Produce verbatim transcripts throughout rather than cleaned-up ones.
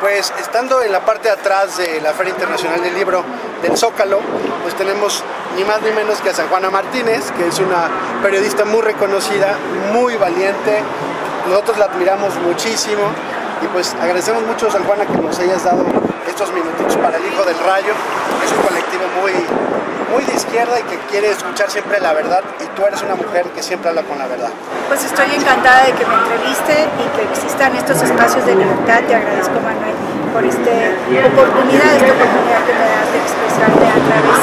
Pues estando en la parte de atrás de la Feria Internacional del Libro del Zócalo, pues tenemos ni más ni menos que a San Juana Martínez, que es una periodista muy reconocida, muy valiente. Nosotros la admiramos muchísimo y pues agradecemos mucho, San Juana, que nos hayas dado estos minutitos para El Hijo del Rayo. Es un colectivo muy, muy de izquierda y que quiere escuchar siempre la verdad, y tú eres una mujer que siempre habla con la verdad. Pues estoy encantada de que me entreviste y que existan estos espacios de libertad. Te agradezco, Manuel, por esta oportunidad, esta oportunidad que me das de expresarme a través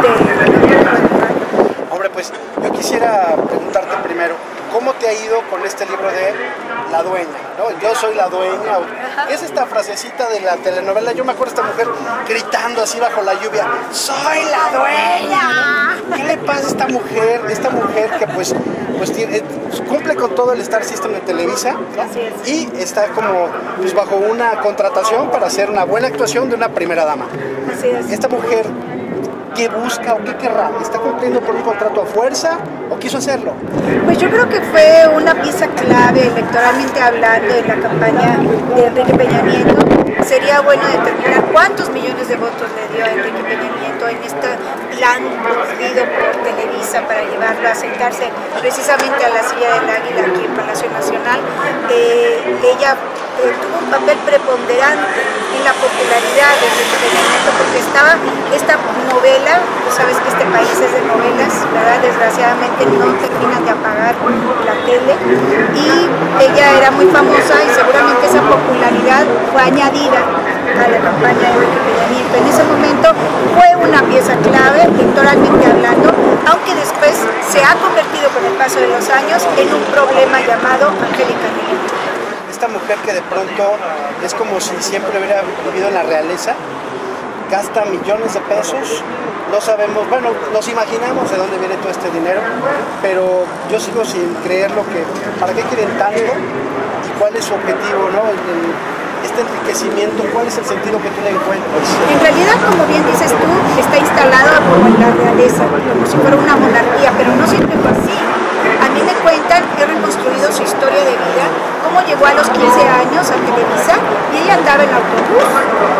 de El Hijo del Rayo. Hombre, pues yo quisiera preguntarte primero, ¿cómo te ha ido con este libro de La Dueña? ¿No? Yo soy la dueña. Es esta frasecita de la telenovela. Yo me acuerdo de esta mujer gritando así bajo la lluvia: ¡soy la dueña! ¿Qué le pasa a esta mujer? Esta mujer que pues, pues tiene, cumple con todo el Star System de Televisa, ¿no? Así es. Y está como pues, bajo una contratación para hacer una buena actuación de una primera dama. Así es. Esta mujer, ¿qué busca o qué querrá? ¿Está cumpliendo por un contrato a fuerza o quiso hacerlo? Pues yo creo que fue una pieza clave electoralmente hablando en la campaña de Enrique Peña Nieto. Sería bueno determinar cuántos millones de votos le dio a Enrique Peña Nieto en este plan producido por Televisa para llevarlo a sentarse precisamente a la silla del Águila aquí en Palacio Nacional. Eh, ella eh, tuvo un papel preponderante en la popularidad de Enrique Peña Nieto, porque estaba esta novela, tú sabes que este país es de novelas, ¿verdad? Desgraciadamente no terminan de apagar la tele, y ella era muy famosa y seguramente esa popularidad fue añadida a la campaña de Enrique Peña Nieto. En ese momento fue una pieza clave, electoralmente hablando, aunque después se ha convertido con el paso de los años en un problema llamado Angélica Rivera. Esta mujer que de pronto es como si siempre hubiera vivido en la realeza, gasta millones de pesos, no sabemos, bueno, nos imaginamos de dónde viene todo este dinero, pero yo sigo sin creer lo que, ¿para qué quieren tanto? ¿Y cuál es su objetivo, no? El, el, este enriquecimiento, ¿cuál es el sentido que tú le encuentras? En realidad, como bien dices tú, está instalado como en la realeza, como si fuera una monarquía, pero no siempre fue así. A mí me cuentan, he reconstruido su historia de vida, cómo llegó a los quince años a Televisa y ella andaba en autobús.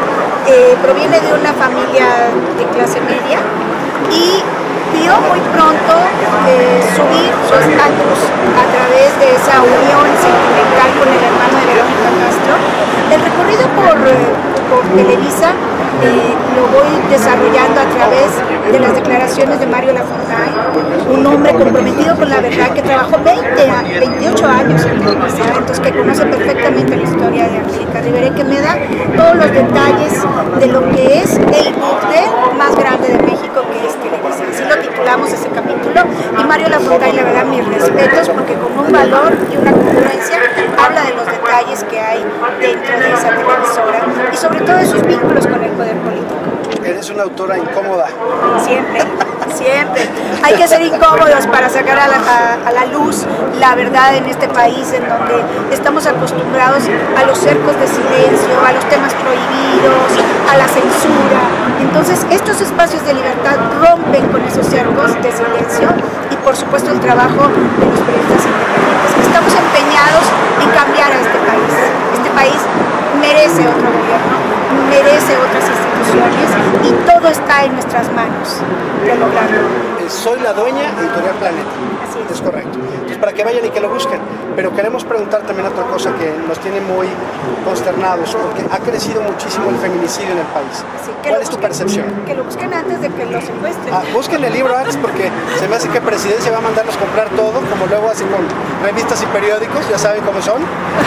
Eh, proviene de una familia de clase media y vio muy pronto eh, subir su estatus a través de esa unión sentimental con el hermano de Verónica Castro. El recorrido por, eh, por Televisa eh, lo voy desarrollando a través de las declaraciones de Mario Lafontaine, un hombre comprometido con la verdad que trabajó veinte, veintiocho años en Televisa, entonces que conoce perfectamente la historia de Angélica Rivera y que me da todos los detalles de lo que es el burdel más grande de México, que es Televisa. Así lo titulamos ese capítulo, y Mario Lafontaine, la verdad, mis respetos, porque con un valor y una congruencia habla de los detalles que hay dentro de esa televisora y sobre todo de sus vínculos con el poder político. Eres una autora incómoda. Siempre, siempre. Hay que ser incómodos para sacar a la, a, a la luz la verdad en este país, en donde estamos acostumbrados a los cercos de silencio, a los temas prohibidos, a la censura. Entonces, estos espacios de libertad rompen con esos cercos de silencio y, por supuesto, el trabajo de los periodistas independientes. Estamos empeñados en cambiar a este país. Este país merece otro gobierno, merece otras instituciones y todo está en nuestras manos de lograrlo. Soy la dueña, Editorial Planeta. Así es. Es correcto. Entonces, para que vayan y que lo busquen. Pero queremos preguntar también otra cosa que nos tiene muy consternados, porque ha crecido muchísimo el feminicidio en el país. Así, ¿Cuál es tu percepción? Que lo busquen antes de que lo secuestren. Ah, busquen el libro antes, porque se me hace que Presidencia va a mandarlos comprar todo, como luego hacen con revistas y periódicos, ya saben cómo son.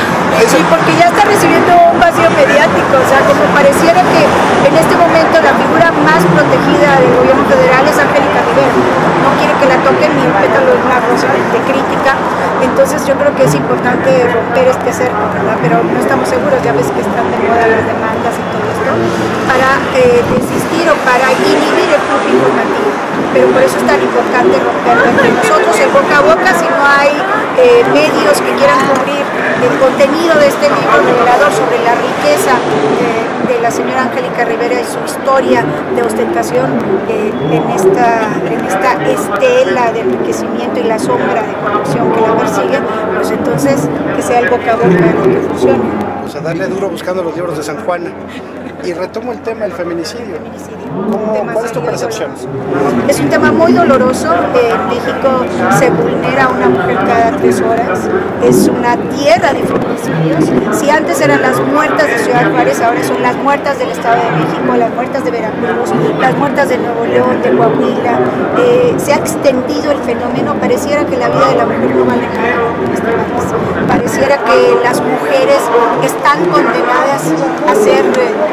Sí, porque ya está recibiendo un vacío mediático, o sea, como pareciera que en este momento la figura más protegida del gobierno federal es Angélica Rivera. No quiere que la toquen ni un pétalo de una rosa de crítica. Entonces yo creo que es importante romper este cerco, ¿verdad? Pero no estamos seguros, ya ves que están de moda las demandas y todo esto, para eh, desistir o para inhibir el flujo informativo. Pero por eso es tan importante romperlo entre nosotros, el boca a boca. Si no hay eh, medios que quieran cubrir el contenido de este libro revelador sobre la riqueza de, de la señora Angélica Rivera y su historia de ostentación eh, en, esta, en esta estela de enriquecimiento y la sombra de corrupción que la persigue, pues entonces que sea el boca a boca lo que funcione. pues a darle duro buscando los libros de San Juana. Y retomo el tema del feminicidio. ¿Cómo, ¿Cuál es tu percepción? Es un tema muy doloroso. En México se vulnera a una mujer cada tres horas. Es una tierra de feminicidios. Si antes eran las muertas de Ciudad Juárez, ahora son las muertas del Estado de México, las muertas de Veracruz, las muertas de Nuevo León, de Coahuila. Eh, se ha extendido el fenómeno. Pareciera que la vida de la mujer no vale nada en este país. Pareciera que las mujeres están condenadas a ser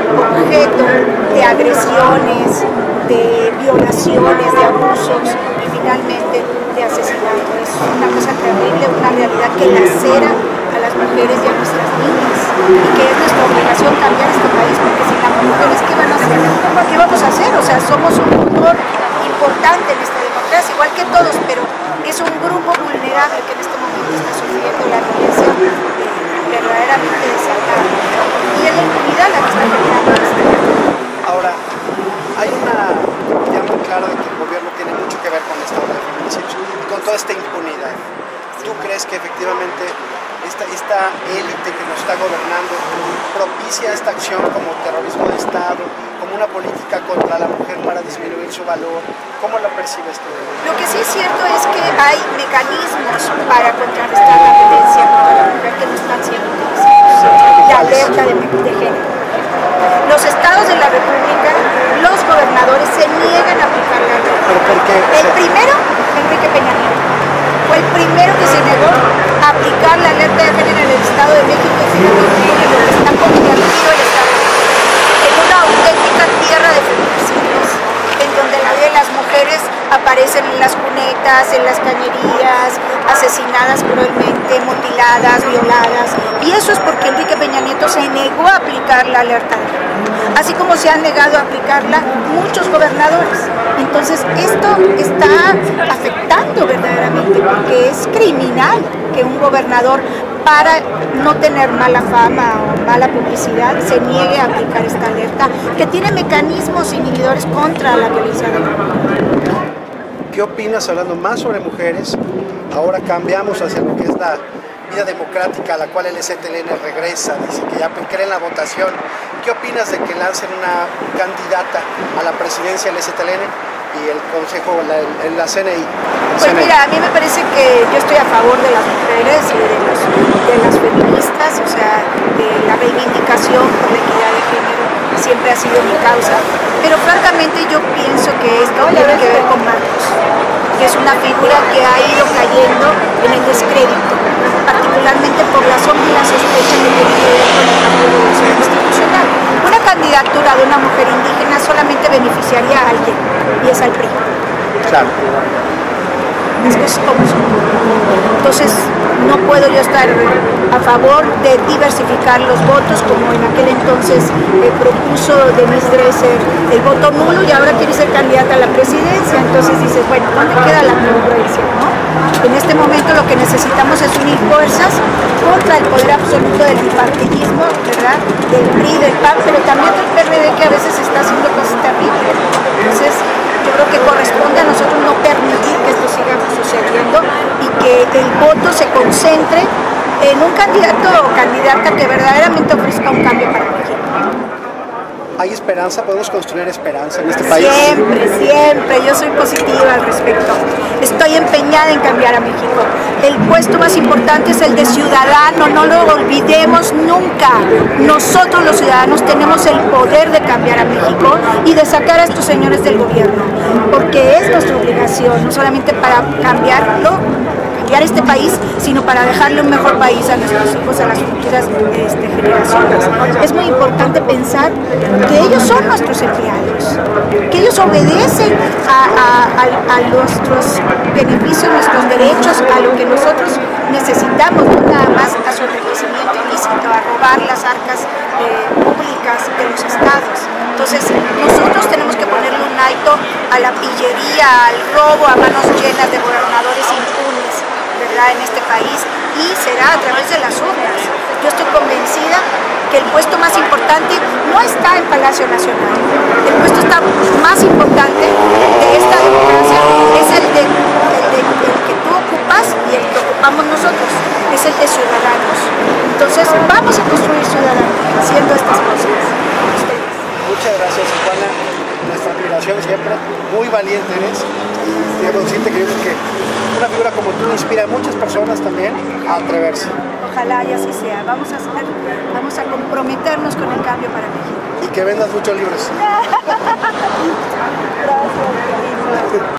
objeto de agresiones, de violaciones, de abusos y finalmente de asesinato. Es una cosa terrible, una realidad que lacera a las mujeres y a nuestras niñas y que es nuestra obligación cambiar este país, porque sin las mujeres, ¿qué van a hacer? ¿Qué vamos a hacer? O sea, somos un motor importante en esta democracia, igual que todos, pero es un grupo vulnerable que en este momento está sufriendo la violencia eh, verdaderamente desatada. Y es la impunidad la que está generando esto. Ahora, hay una idea muy clara de que el gobierno tiene mucho que ver con esta ola de feminicidios y con toda esta impunidad. ¿Tú crees que efectivamente esta, esta élite que nos está gobernando propicia esta acción como terrorismo de Estado, como una política contra la mujer para disminuir su valor? ¿Cómo lo percibes tú? Lo que sí es cierto es que hay mecanismos para contrarrestar la violencia contra la mujer que no están siendo utilizados. La alerta de, de género. Los estados de la República, los gobernadores se niegan a aplicar la ley. ¿Pero por qué? El primero, Enrique Peña Nieto, fue el primero que se negó a aplicar la alerta de género en el Estado de México y finalmente lo que está convertido el Estado de México en una auténtica tierra de feminicidios, en donde la vida de las mujeres aparecen en las cunetas, en las cañerías, asesinadas cruelmente, mutiladas, violadas, y eso es porque Enrique Peña Nieto se negó a aplicar la alerta de género, así como se han negado a aplicarla muchos gobernadores. Entonces esto está afectando verdaderamente, porque es criminal que un gobernador, para no tener mala fama o mala publicidad, se niegue a aplicar esta alerta que tiene mecanismos inhibidores contra la violencia de la mujer. ¿Qué opinas, hablando más sobre mujeres? Ahora cambiamos hacia lo que es la vida democrática a la cual el E Z L N regresa, dice que ya cree en la votación. ¿Qué opinas de que lancen una candidata a la presidencia del E Z L N y el Consejo, la, la C N I? Pues mira, a mí me parece que yo estoy a favor de las mujeres y de, los, de las feministas, o sea, de la reivindicación por la equidad de género siempre ha sido mi causa, pero francamente yo pienso que esto tiene que ver con Marcos, que es una figura que ha ido cayendo en el descrédito, particularmente por la sombra sospecha que tiene que ver con el cambio de elección institucional. Una candidatura de una mujer indígena solamente beneficiaría a alguien, y es al P R I. Claro. Es que es como son. Entonces, no puedo yo estar a favor de diversificar los votos, como en aquel entonces eh, propuso Denise Dresser el voto nulo y ahora quiere ser candidata a la presidencia. Entonces dices, bueno, ¿dónde queda la congruencia, no? En este momento lo que necesitamos es unir fuerzas contra el poder absoluto del bipartidismo, ¿verdad? Del P R I, del P A N, pero también del P R D, que a veces está haciendo cosas terribles. Entonces, yo creo que corresponde a nosotros no permitir que esto siga sucediendo y que el voto se concentre en un candidato o candidata que verdaderamente ofrezca un cambio para México. ¿Hay esperanza? ¿Podemos construir esperanza en este país? Siempre, siempre. Yo soy positiva al respecto. Estoy empeñada en cambiar a México. El puesto más importante es el de ciudadano, no lo olvidemos nunca. Nosotros los ciudadanos tenemos el poder de cambiar a México y de sacar a estos señores del gobierno, porque es nuestra obligación, no solamente para cambiarlo, cambiar este país, sino para dejarle un mejor país a nuestros hijos, a las futuras este, generaciones. Es muy importante pensar que ellos son nuestros empleados, que ellos obedecen a, a, a, a nuestros beneficios, nuestros derechos, a lo que nosotros necesitamos, no nada más a su enriquecimiento ilícito, a robar las arcas eh, públicas de los estados. Entonces, nosotros tenemos que ponerle un alto a la pillería, al robo a manos llenas de gobernadores impunes, ¿verdad?, en este país, y será a través de las urnas. Yo estoy convencida que el puesto más importante no está en Palacio Nacional. El puesto está más importante de esta democracia es el de, el de el, el que tú ocupas y el que ocupamos nosotros, es el de ciudadanos. Entonces vamos a construir ciudadanos haciendo estas cosas. Muchas gracias, Juana. Nuestra admiración siempre. Muy valiente eres. Y quiero decirte que yo creo que una figura como tú inspira a muchas personas también a atreverse. Ojalá y así sea. Vamos a hacer, vamos a comprometernos con el cambio para México. Y que vendas muchos libros. Gracias, cariño.